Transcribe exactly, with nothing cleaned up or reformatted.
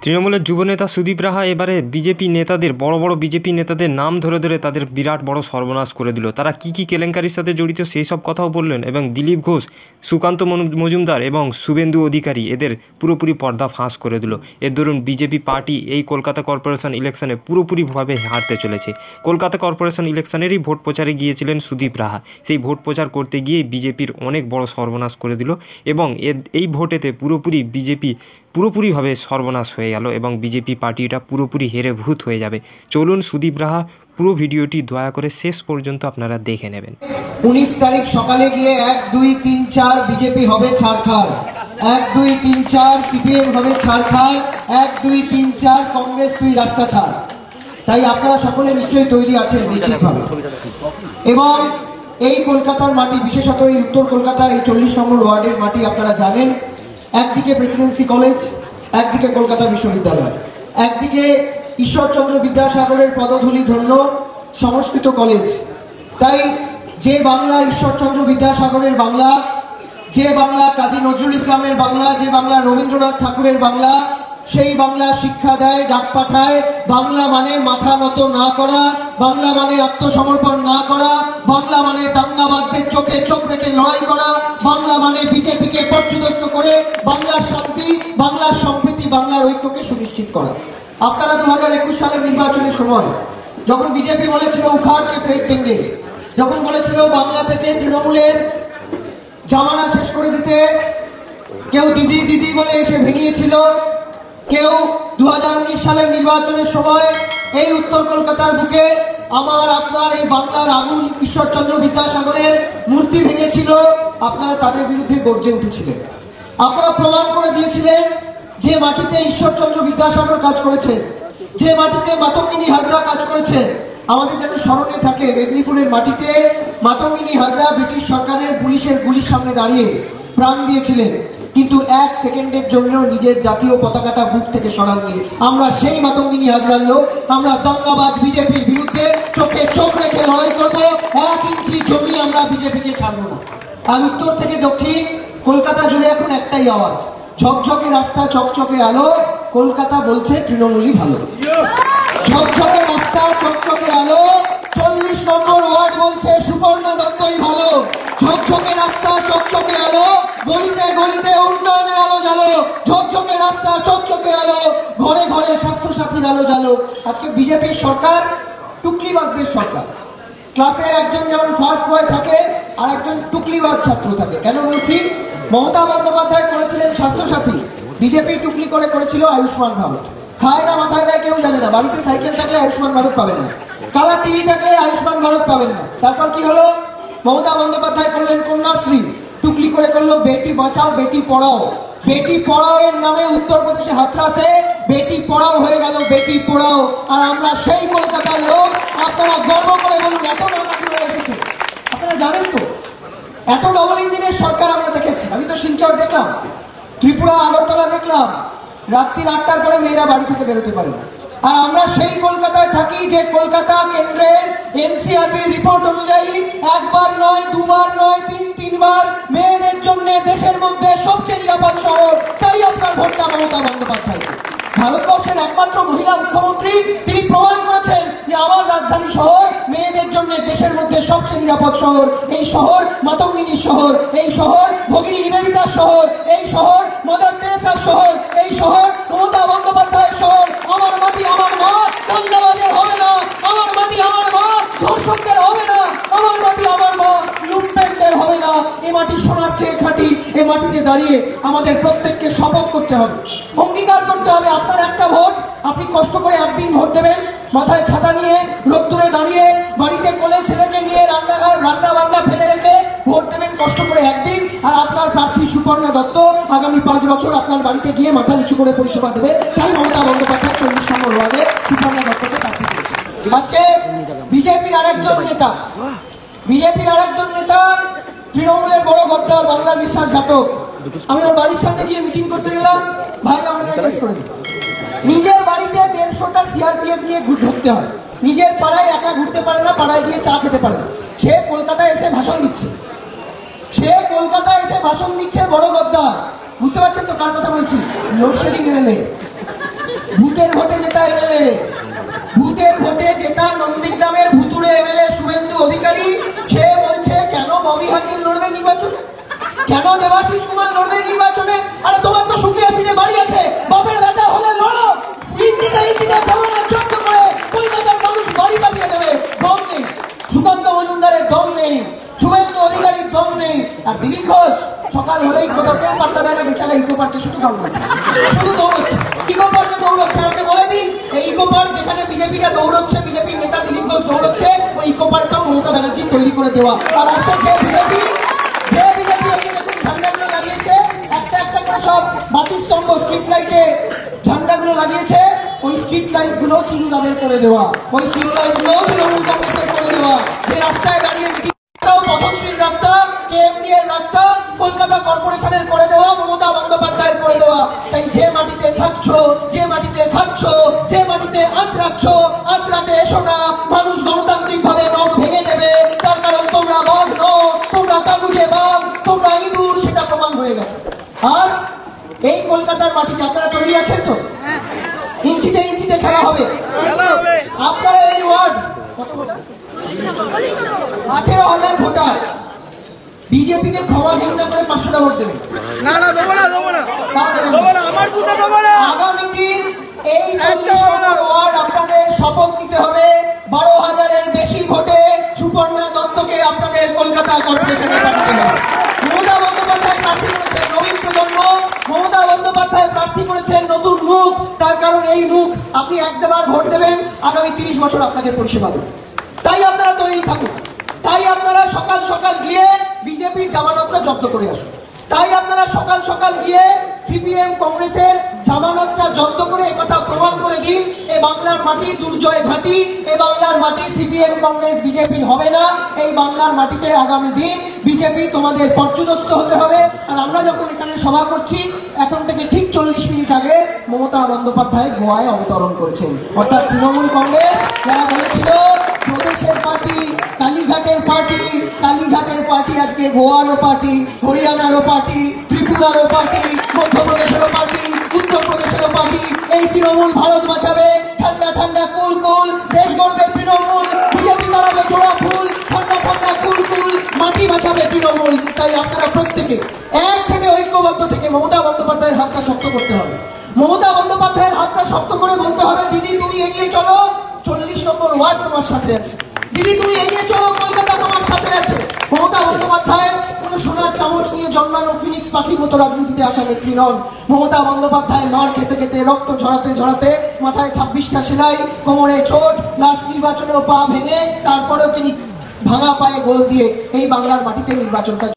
তৃণমূলের যুবনেতা সুদীপ রাহা এবারে বিজেপি নেতাদের বড় বড় বিজেপি নেতাদের নাম ধরে ধরে তাদের বিরাট বড় সর্বনাশ করে দিল। তারা কি কি কেলেঙ্কারির সাথে জড়িত সেই সব কথাও বললেন এবং দিলীপ ঘোষ, সুকান্ত মজুমদার এবং শুভেন্দু অধিকারী এদের পুরোপুরি পর্দা ফাঁস করে দিল। এর দরুন বিজেপি পার্টি এই কলকাতা কর্পোরেশন ইলেকশনে পুরোপুরিভাবে হারতে চলেছে। কলকাতা কর্পোরেশন ইলেকশনেরই ভোট প্রচারে গিয়েছিলেন সুদীপ রাহা। সেই ভোট প্রচার করতে গিয়ে বিজেপির অনেক বড় সর্বনাশ করে দিল এবং এই ভোটেতে পুরোপুরি বিজেপি পুরোপুরিভাবে সর্বনাশ হয়ে গেল এবং বিজেপি পার্টিটা পুরোপুরি হেরে ভূত হয়ে যাবে। চলুন সুদীপ রাহা পুরো ভিডিওটি দয়া করে শেষ পর্যন্ত আপনারা দেখে নেবেন। উনিশ তারিখ সকালে গিয়ে এক দুই তিন চার বিজেপি হবে ছাড়খাড়, এক দুই তিন চার সিপিএম হবে ছাড়খাড়, এক দুই তিন চার কংগ্রেস তুই রাস্তা ছাড়। তাই আপনারা সকলে নিশ্চয়ই তৈরি আছেন নিশ্চিতভাবে। এবং এই কলকাতার মাটি, বিশেষত এই উত্তর কলকাতা এই চল্লিশ নম্বর ওয়ার্ডের মাটি আপনারা জানেন, একদিকে প্রেসিডেন্সি কলেজ, একদিকে কলকাতা বিশ্ববিদ্যালয়, একদিকে ঈশ্বরচন্দ্র বিদ্যাসাগরের পদধূলি ধন্য সংস্কৃত কলেজ। তাই যে বাংলা ঈশ্বরচন্দ্র বিদ্যাসাগরের বাংলা, যে বাংলা কাজী নজরুল ইসলামের বাংলা, যে বাংলা রবীন্দ্রনাথ ঠাকুরের বাংলা, সেই বাংলা শিক্ষা দেয়, ডাক পাঠায়। বাংলা মানে মাথা নত না করা, বাংলা মানে আত্মসমর্পণ না করা, বাংলা মানে দাঙ্গাবাজদের চোখে চোখ রেখে লড়াই করা, বাংলা মানে বিজেপিকে পর্যদস্ত করে বাংলার শান্তি, বাংলার সম্প্রীতি, বাংলার ঐক্যকে সুনিশ্চিত করা। আপনারা দু হাজার একুশ সালের নির্বাচনের সময় যখন বিজেপি বলেছিল উখাড়কে ফের দেঙ্গে, যখন বলেছিল বাংলা থেকে তৃণমূলের জামানা শেষ করে দিতে, কেউ দিদি দিদি বলে এসে ভেঙিয়েছিল, কেউ দু হাজার উনিশ সালের নির্বাচনের সময় এই উত্তর কলকাতার বুকে আমার আপনার এই বাংলার আগুন ঈশ্বরচন্দ্র বিদ্যাসাগরের মূর্তি ভেঙেছিল, আপনারা তাদের বিরুদ্ধে গর্জে উঠেছিলেন। আপনারা প্রমাণ করে দিয়েছিলেন যে মাটিতে ঈশ্বরচন্দ্র বিদ্যাসাগর কাজ করেছেন, যে মাটিতে মাতঙ্গিনী হাজরা কাজ করেছেন। আমাদের যেন স্মরণে থাকে মেদিনীপুরের মাটিতে মাতঙ্গিনী হাজরা ব্রিটিশ সরকারের পুলিশের গুলির সামনে দাঁড়িয়ে প্রাণ দিয়েছিলেন, কিন্তু এক সেকেন্ডের জন্য নিজের জাতীয় পতাকাটা বুক থেকে সরাননি। আমরা সেই মাতঙ্গিনী হাজরার লোক। আমরা দাঙ্গাবাজ বিজেপির বিরুদ্ধে চোখে চোখ রেখে লড়াই করবো। এক ইঞ্চি জমি আমরা বিজেপিকে ছাড়বো না। আর উত্তর থেকে দক্ষিণ কলকাতা জুড়ে এখন একটাই আওয়াজ, ঝকঝকে রাস্তা চকচকে আলো, কলকাতা বলছে তৃণমূলই ভালো। ঝকঝকে রাস্তা চকচকে আলো, চল্লিশ নম্বর ওয়ার্ড বলছে সুপর্ণা দত্তই ভালো। ঝকঝকে রাস্তা চকচকে আলো, গলিতে গলিতে উন্নয়নের আলো জ্বালো। ঝকঝকে রাস্তা চকচকে আলো, ঘরে ঘরে স্বাস্থ্যসাথীর আলো জ্বালো। আজকে বিজেপির সরকার টুকলিবাজদের সরকার। ক্লাসের একজন যেমন ফার্স্ট বয় থাকে আর একজন টুকলিবাজ ছাত্র থাকে। কেন বলছি? মমতা বন্দ্যোপাধ্যায় করেছিলেন স্বাস্থ্যসাথী, বিজেপি টুকলি করে করেছিল আয়ুষ্মান ভারত। খায় না মাথায় দেয় কেউ জানে না। বাড়িতে সাইকেল থাকলে আয়ুষ্মান ভারত পাবেন না, কালার টিভি থাকলে আয়ুষ্মান ভারত পাবেন না। তারপর কি হলো? মমতা বন্দ্যোপাধ্যায় করলেন কন্যাশ্রী, টুকলি করে করলো বেটি বাঁচাও বেটি পড়াও। বেটি পড়াও এর নামে উত্তরপ্রদেশে হাতরাসে বেটি পড়াও হয়ে গেল বেটি পড়াও। আর আমরা সেই কলকাতার লোক। আপনারা গর্ব করে বলুন এত টাকা কিভাবে এসেছে। আপনারা জানেন তো এত ডবল ইঞ্জিনের সরকার আমরা দেখেছি। আমি তো শিলচর দেখলাম, ত্রিপুরা আগরতলা দেখলাম, রাত্রির আটটার পরে মেয়েরা বাড়ি থেকে বেরোতে পারে না। আর আমরা সেই কলকাতায় থাকি যে কলকাতা কেন্দ্রের এনসিআরবি রিপোর্ট অনুযায়ী একবার নয়, দুবার নয়, তিন তিনবার মেয়েদের জন্য দেশের মধ্যে সবচেয়ে নিরাপদ শহর। তাই আপনার ভোটটা মমতা বন্দ্যোপাধ্যায়। ভারতবর্ষের একমাত্র মহিলা মুখ্যমন্ত্রী, তিনি প্রমাণ করেছেন যে আমার রাজধানী শহর মেয়েদের জন্য দেশের মধ্যে সবচেয়ে নিরাপদ শহর। এই শহর মাতঙ্গিনীর শহর, এই শহর ভগিনী নিবেদিতার শহর, এই শহর মাদার টেরেসার শহর, এই শহর মমতা বন্দ্যোপাধ্যায়ের শহর। আমার মাটি আমার মা, দাঙ্গাবাজের হবে না। আমার মাটি আমার মা, ধর্ষকদের হবে না। আমার মাটি আমার মা, লুম্পেনদের হবে না। এই মাটি সোনার চেয়ে খাঁটি। এই মাটিতে দাঁড়িয়ে আমাদের প্রত্যেককে শপথ করতে হবে, অঙ্গীকার করতে হবে। আপনার একটা ভোট, আপনি কষ্ট করে একদিন ভোট দেবেন, মাথায় ছাতা নিয়ে রোদ্দুরে দাঁড়িয়ে, বাড়িতে কোলে ছেলেকে নিয়ে রান্নাঘর রান্না বান্না ফেলে রেখে ভোট দেবেন কষ্ট করে একদিন। আর আপনার প্রার্থী সুপর্ণা দত্ত আগামী পাঁচ বছর আপনার বাড়িতে গিয়ে মাথা নিচু করে পরিষেবা দেবে। তাই মমতা বন্দ্যোপাধ্যায় চল্লিশ নম্বর ওয়ার্ডে সুপর্ণা দত্তকে প্রার্থী করেছে। আজকে বিজেপির আরেকজন নেতা, বিজেপির আরেকজন নেতা তৃণমূলের বড় গদ্দার, বাংলার বিশ্বাসঘাতক। আমি ওর বাড়ির সামনে গিয়ে মিটিং করতে গেলাম, ভাই আমাকে কেস করে দিল। নিজের বাড়িতে দেড়শোটা সিআরপিএফ নিয়ে ঢুকতে হয়, নিজের পাড়ায় একা ঘুরতে পারে না, পাড়ায় গিয়ে চা খেতে পারে না। সে কলকাতায় এসে ভাষণ দিচ্ছে, সে কলকাতায় এসে ভাষণ দিচ্ছে বড় গদ্দার। বুঝতে পারছেন তো কার কথা বলছি? Load shedding MLA. নেতা নন্দীগ্রামের ভুতুড়ে এমএলএ শুভেন্দু অধিকারী, সে বলছে কেন ববি হাকিম লড়বে নির্বাচনে, কেন দেবাশিস কুমার লড়বে নির্বাচনে। আরে তোমার তো শুকিয়ে সিটে বাড়ি আছে, বাপের বেটা হলে লড়ো, ইঞ্চিটা ইঞ্চিটা জামানা যত্ন করে কলকাতার মানুষ বাড়ি পাঠিয়ে দেবে। দম নেই সুকান্ত মজুমদারের, দম নেই শুভেন্দু অধিকারীর, দম নেই। আর দিলীপ ঘোষ সকাল হলেই কোথাও কেউ পাত্তা দেয় না, বেচারা ইকো পার্কে শুধু দৌড়াচ্ছে, শুধু দৌড়চ্ছে, ইকো পার্কে দৌড়চ্ছে। আমাকে বলে দিন, এই ইকো পার্ক যেখানে বিজেপিটা দৌড়চ্ছে, বিজেপির নেতা দিলীপ ঘোষ দৌড়চ্ছে, ওই ইকো পার্কটাও মমতা ব্যানার্জি তৈরি করে দেওয়া। আর আজকে যে বিজেপি যে বিজেপি এই যে দেখুন ঝান্ডাগুলো লাগিয়েছে, একটা একটা করে সব বাতিস্তম্ভ স্ট্রিট লাইটে ঝান্ডাগুলো লাগিয়েছে, ওই স্ট্রিট লাইট গুলো তৃণমূলের করে দেওয়া, ওই স্ট্রিট লাইট গুলো তৃণমূল কংগ্রেসের করে দেওয়া। যে রাস্তায় দাঁড়িয়ে মিটিং, পথশ্রীর রাস্তা, কেএমডি এর রাস্তা কলকাতা কর্পোরেশনের করে দেওয়া, মমতা বন্দ্যোপাধ্যায়ের করে দেওয়া। তাই যে মাটিতে থাকছো, যে মাটিতে খাচ্ছো, যে মাটিতে আঁচড়াচ্ছ, আঁচড়াতে এসো না, মানুষ গণতান্ত্রিক ভাবে নখ ভেঙে দেবে। তার কারণ তোমরা বাঘ নও, তোমরা কাগুজে বাঘ, তোমরা ইঁদুর, সেটা প্রমাণ হয়ে গেছে। আর এই কলকাতার মাটিতে আপনারা তৈরি আছেন তো? ইঞ্চিতে ইঞ্চিতে খেলা হবে। আপনারা এই ওয়ার্ড কত ভোটার? আঠেরো হাজার ভোটার। বিজেপিকে ক্ষমা ঘেন্না করে পাঁচশোটা ভোট দেবে না না দেবো না দেবো না তাও দেবেন দেবো না, আমার বুথে দেবো না। আগামী দিন এই চল্লিশ নম্বর ওয়ার্ড আপনাদের শপথ নিতে হবে বারো হাজারের বেশি ভোটে সুপর্ণা দত্তকে আপনাদের কলকাতা কর্পোরেশনে পাঠাতে হবে। মমতা বন্দ্যোপাধ্যায় প্রার্থী করেছেন নবীন প্রজন্ম, মমতা বন্দ্যোপাধ্যায় প্রার্থী করেছেন নতুন মুখ। তার কারণ এই মুখ, আপনি একবার ভোট দেবেন, আগামী তিরিশ বছর আপনাকে পরিষেবা দেবে। তাই আপনারা তৈরি থাকুন, তাই আপনারা সকাল সকাল গিয়ে বিজেপির জামানতটা জব্দ করে আসুন, তাই আপনারা সকাল সকাল গিয়ে সিপিএম কংগ্রেসের জামানতটা জব্দ করে একথা প্রমাণ করে দিন, এ বাংলার মাটি দুর্জয় ঘাঁটি, এ বাংলার মাটি সিপিএম কংগ্রেস বিজেপির হবে না। এই বাংলার মাটিতে আগামী দিন বিজেপি তোমাদের পর্যদস্ত হতে হবে। আর আমরা যখন এখানে সভা করছি, এখন থেকে ঠিক চল্লিশ মিনিট আগে মমতা বন্দ্যোপাধ্যায় গোয়ায় অবতরণ করেছেন। অর্থাৎ তৃণমূল কংগ্রেস যারা বলেছিল প্রদেশের পার্টি, কালীঘাটের পার্টি, কালীঘাটের পার্টি আজকে গোয়ারও পার্টি, হরিয়ানারও পার্টি, ত্রিপুরারও পার্টি, মধ্যপ্রদেশেরও পার্টি, উত্তরপ্রদেশেরও পার্টি। এই তৃণমূল ভারত বাঁচাবে, ঠান্ডা ঠান্ডা কুল কুল, দেশ গড়বে তৃণমূল, বিজেপি দাঁড়াবে জোড়া ফুল, ঠান্ডা ঠান্ডা কুল কুল, মাটি বাঁচাবে তৃণমূল। তাই আপনারা প্রত্যেকে এক থেকে ঐক্যবদ্ধ থেকে মমতা বন্দ্যোপাধ্যায়ের হাতটা শক্ত করতে হবে। মমতা বন্দ্যোপাধ্যায়ের হাতটা শক্ত করে বলতে হবে, দিদি তুমি এগিয়ে চলো, চল্লিশ নম্বর ওয়ার্ড তোমার সাথে আছে, দিদি তুমি এগিয়ে চলো, কলকাতা তোমার সাথে আছে। মমতা বন্দ্যোপাধ্যায় কোন সোনার চামচ নিয়ে জন্মানো ফিনিক্স পাখির মতো রাজনীতিতে আসা নেত্রী নন। মমতা বন্দ্যোপাধ্যায় মার খেতে খেতে, রক্ত ঝরাতে ঝরাতে, মাথায় ছাব্বিশটা সেলাই, কোমরে চোট, লাস্ট নির্বাচনেও পা ভেঙে, তারপরেও তিনি ভাঙা পায়ে গোল দিয়ে এই বাংলার মাটিতে নির্বাচনটা